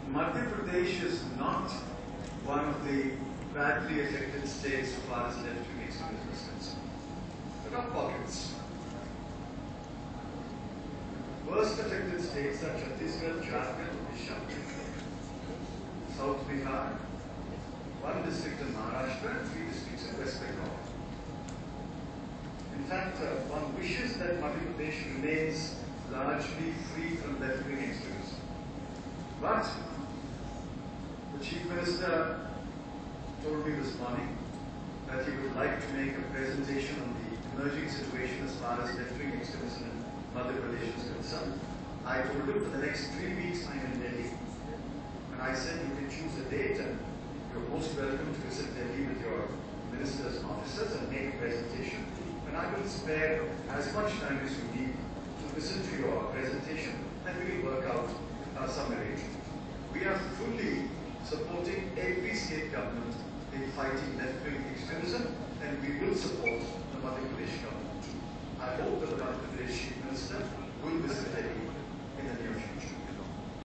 Madhya Pradesh is not one of the badly affected states so far as left-wing extremism is concerned. There are pockets. Worst affected states are Chhattisgarh, Jharkhand, Odisha, South Bihar, one district in Maharashtra, and 3 districts in West Bengal. In fact, one wishes that Madhya Pradesh remains largely free from left-wing extremism. But the Chief Minister told me this morning that he would like to make a presentation on the emerging situation as far as left-wing extremism in Madhya Pradesh is concerned. I told him for the next 3 weeks I'm in Delhi. And I said you can choose a date and you're most welcome to visit Delhi with your ministers and officers and make a presentation. And I will spare as much time as you need to listen to your presentation and we will work out some arrangement. We are fully supporting every state government in fighting left-wing extremism and we will support the Madhya Pradesh government.